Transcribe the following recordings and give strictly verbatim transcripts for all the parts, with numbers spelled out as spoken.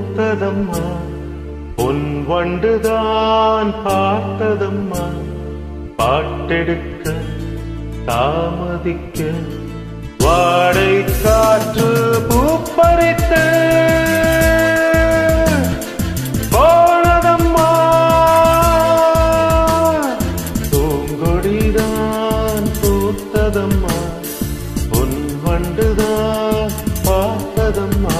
பூத்ததம்மா பொன் வண்டுதான் பார்த்ததம்மா பாட்டெடுக்க தாமதிக்க வாடை காற்று பூப்பறித்து போனதம்மா பூங்கொடிதான் பூத்ததம்மா பொன் வண்டுதான் பார்த்ததம்மா.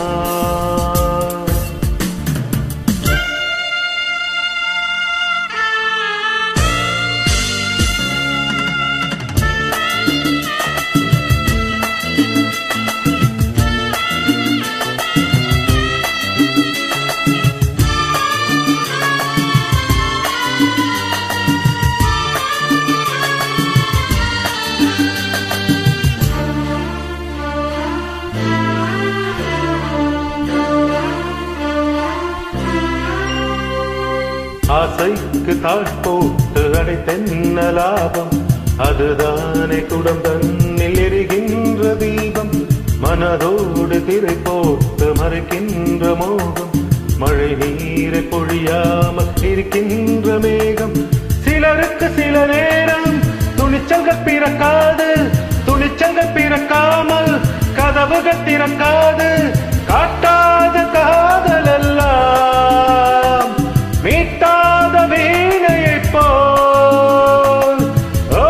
ஆசைக்கு தாழ் போட்டு அடைத்தென்ன லாபம், அதுதானே குடம் தன்னில் எரிகின்ற தீபம். மனதோடு திரை போட்டு மறைக்கின்ற மோகம், மழை நீரை பொழியாமல் இருக்கின்ற மேகம். சிலருக்கு சில நேரம் துணிச்சல்கள் பிறக்காது, துணிச்சல்கள் பிறக்காமல் கதவுகள் திறக்காது. காட்டாத காதல் எல்லாம் மீட்டாத வீணையை போல். ஓ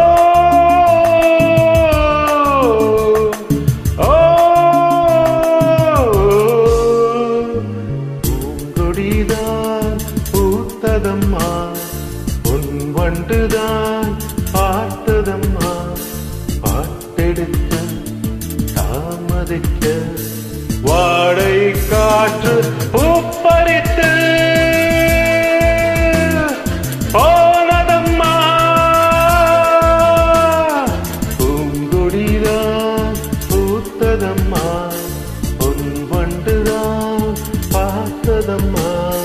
ஓ பூங்கொடிதான் பூத்ததம்மா பொன் வண்டுதான் பார்த்ததம்மா பாட்டெடுக்க தாமதிக்க வாடை காற்று பூப்பறித்து போனதம்மா பூங்கொடிதான் பூத்ததம்மா பொன் வண்டுதான் பார்த்ததம்மா.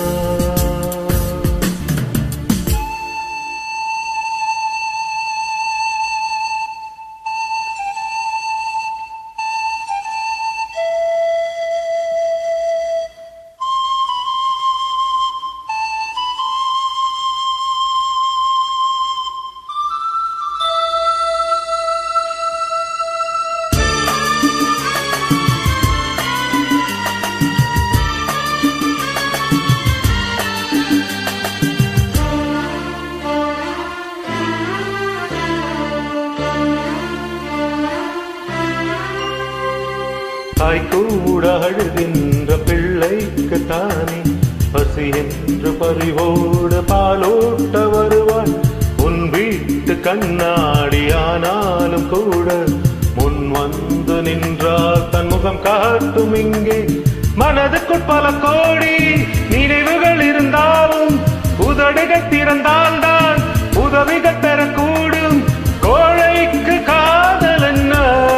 தாய் கூட அழுகின்ற பிள்ளைக்கு தானே பசி என்று பறிவோடு பாலோட்ட வருவாள். உன் வீட்டு கண்ணாடி ஆனாலும் கூட முன் வந்து நின்றால் தன் முகம் காட்டும். இங்கே மனதுக்குள் பல கோடி நினைவுகள் இருந்தாலும் உதடுகள் திறந்தால்தான் உதவிகள் பெறக்கூடும். கோழைக்கு காதல் என்ன,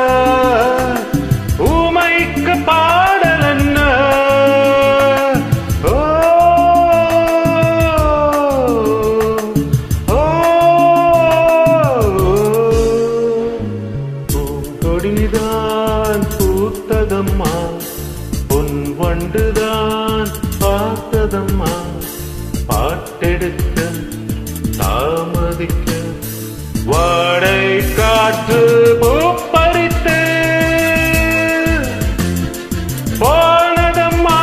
ஊமைக்கு பாடல் என்ன. ஓ ஓ பூங்கொடிதான் பூத்ததம்மா பொன் வண்டுதான் பார்த்ததம்மா பாட்டெடுக்க தாமதிக்க வாடை காற்று பூப்பறித்து போனதம்மா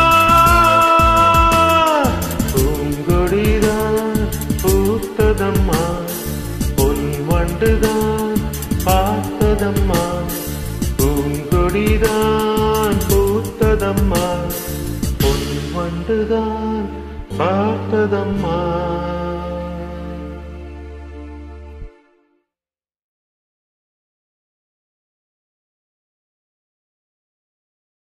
பூங்கொடிதான் பூத்ததம்மா பொன் வண்டுதான் பார்த்ததம்மா பூங்கொடிதான் பூத்ததம்மா பொன் வண்டுதான் பார்த்ததம்மா.